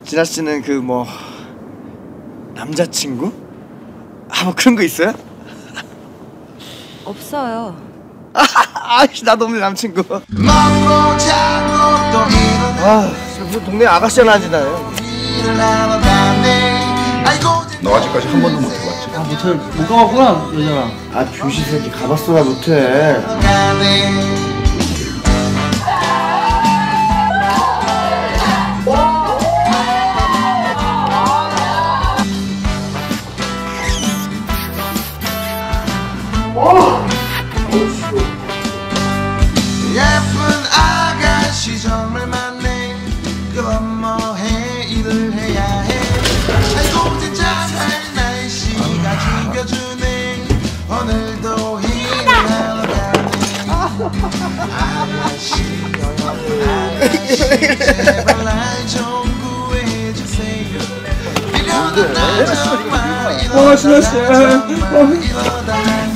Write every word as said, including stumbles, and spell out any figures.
진아 씨는 그 뭐 남자친구? 아 뭐 그런 거 있어요? 없어요. 아이씨 나도 없네 남친구. 아 무슨 동네 아가씨 하나 앉으나요? 너 아직까지 한 번도 못 해봤지? 아 모텔 못 가봤구나 여자랑. 아 뷰시 새끼 가봤어라 못해. 예쁜 아가씨 정말 많네. 그럼 뭐해 일을 해야 해. 아이고 진짜 잘 날씨가 죽여주네. 오늘도 일을 하러 가네. 아가씨 아가씨 제발 날 좀 구해주세요. 이러다 나 정말 이러다 나 정말 이러다